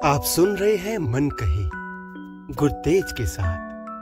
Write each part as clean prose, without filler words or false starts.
आप सुन रहे हैं मन कही गुरतेज के साथ।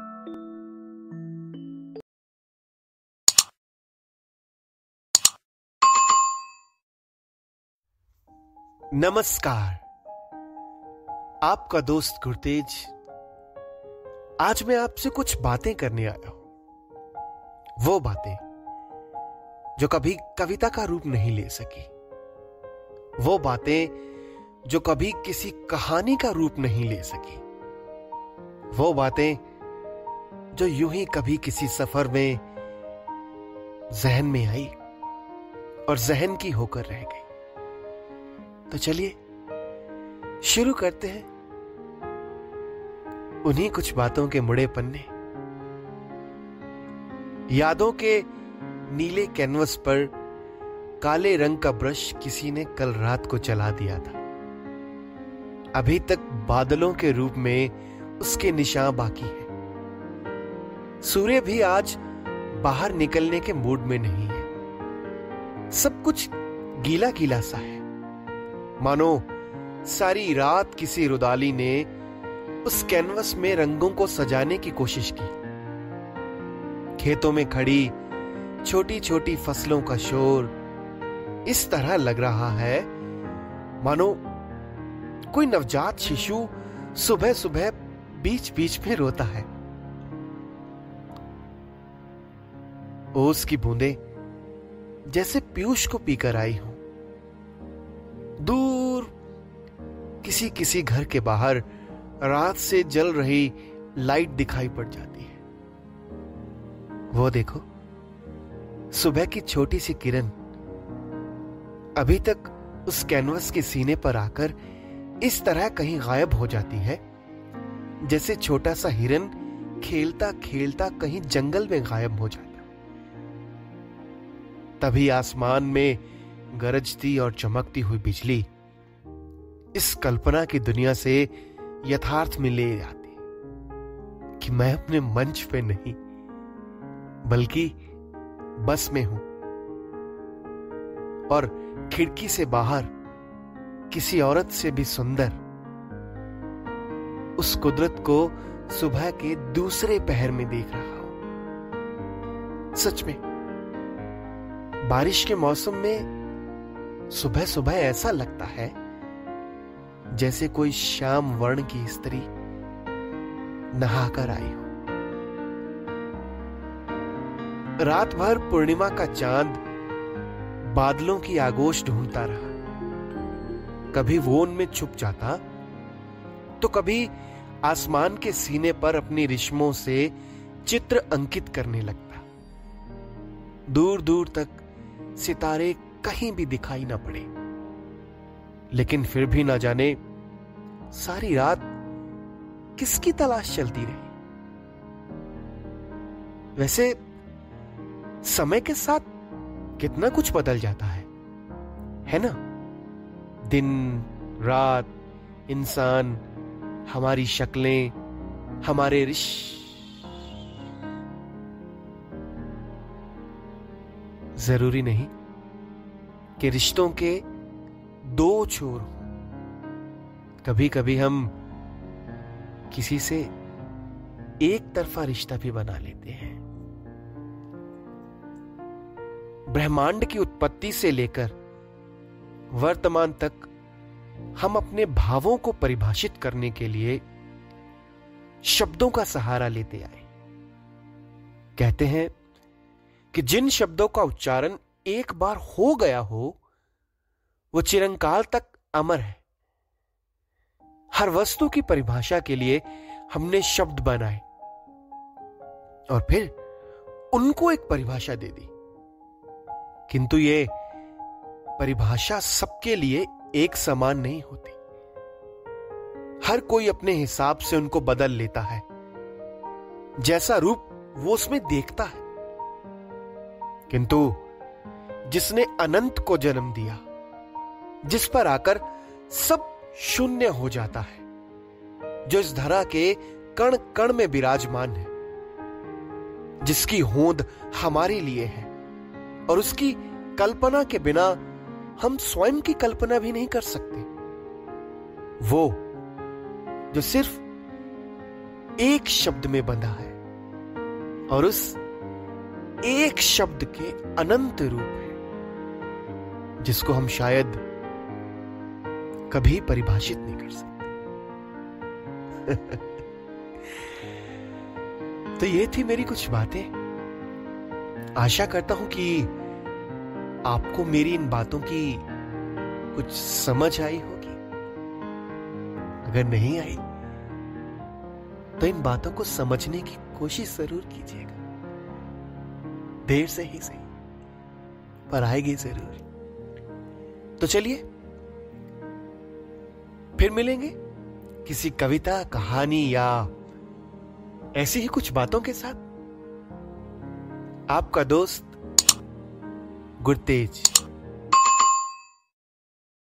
नमस्कार, आपका दोस्त गुरतेज। आज मैं आपसे कुछ बातें करने आया हूं। वो बातें जो कभी कविता का रूप नहीं ले सकी, वो बातें जो कभी किसी कहानी का रूप नहीं ले सकी, वो बातें जो यूं ही कभी किसी सफर में जहन में आई और जहन की होकर रह गई। तो चलिए शुरू करते हैं उन्हीं कुछ बातों के मुड़े पन्ने। यादों के नीले कैनवस पर काले रंग का ब्रश किसी ने कल रात को चला दिया था। अभी तक बादलों के रूप में उसके निशान बाकी हैं। सूर्य भी आज बाहर निकलने के मूड में नहीं है। सब कुछ गीला गीला सा है, मानो सारी रात किसी रुदाली ने उस कैनवस में रंगों को सजाने की कोशिश की। खेतों में खड़ी छोटी छोटी फसलों का शोर इस तरह लग रहा है मानो कोई नवजात शिशु सुबह सुबह बीच बीच में रोता है। ओस की बूंदें जैसे पीयूष को पीकर आई हूं। दूर किसी किसी घर के बाहर रात से जल रही लाइट दिखाई पड़ जाती है। वो देखो, सुबह की छोटी सी किरण अभी तक उस कैनवस के सीने पर आकर इस तरह कहीं गायब हो जाती है जैसे छोटा सा हिरन खेलता खेलता कहीं जंगल में गायब हो जाता। तभी आसमान में गरजती और चमकती हुई बिजली इस कल्पना की दुनिया से यथार्थ में ले आती कि मैं अपने मंच पे नहीं बल्कि बस में हूं और खिड़की से बाहर किसी औरत से भी सुंदर उस कुदरत को सुबह के दूसरे पहर में देख रहा हूं। सच में बारिश के मौसम में सुबह सुबह ऐसा लगता है जैसे कोई श्याम वर्ण की स्त्री नहाकर आई हो। रात भर पूर्णिमा का चांद बादलों की आगोश ढूंढता रहा। कभी वो उनमें छुप जाता तो कभी आसमान के सीने पर अपनी रेशमों से चित्र अंकित करने लगता। दूर दूर तक सितारे कहीं भी दिखाई ना पड़े, लेकिन फिर भी ना जाने सारी रात किसकी तलाश चलती रही। वैसे समय के साथ कितना कुछ बदल जाता है ना? दिन रात, इंसान, हमारी शक्लें, हमारे जरूरी नहीं कि रिश्तों के दो छोर हों। कभी कभी हम किसी से एक तरफा रिश्ता भी बना लेते हैं। ब्रह्मांड की उत्पत्ति से लेकर वर्तमान तक हम अपने भावों को परिभाषित करने के लिए शब्दों का सहारा लेते आए। कहते हैं कि जिन शब्दों का उच्चारण एक बार हो गया हो वो चिरंकाल तक अमर है। हर वस्तु की परिभाषा के लिए हमने शब्द बनाए और फिर उनको एक परिभाषा दे दी, किंतु ये परिभाषा सबके लिए एक समान नहीं होती। हर कोई अपने हिसाब से उनको बदल लेता है, जैसा रूप वो उसमें देखता है। किंतु जिसने अनंत को जन्म दिया, जिस पर आकर सब शून्य हो जाता है, जो इस धरा के कण कण में विराजमान है, जिसकी होंद हमारे लिए है और उसकी कल्पना के बिना हम स्वयं की कल्पना भी नहीं कर सकते, वो जो सिर्फ एक शब्द में बंधा है और उस एक शब्द के अनंत रूप है जिसको हम शायद कभी परिभाषित नहीं कर सकते। तो ये थी मेरी कुछ बातें। आशा करता हूं कि आपको मेरी इन बातों की कुछ समझ आई होगी। अगर नहीं आई तो इन बातों को समझने की कोशिश जरूर कीजिएगा। देर से ही सही, पर आएगी जरूर। तो चलिए फिर मिलेंगे किसी कविता, कहानी या ऐसी ही कुछ बातों के साथ। आपका दोस्त गुरतेज।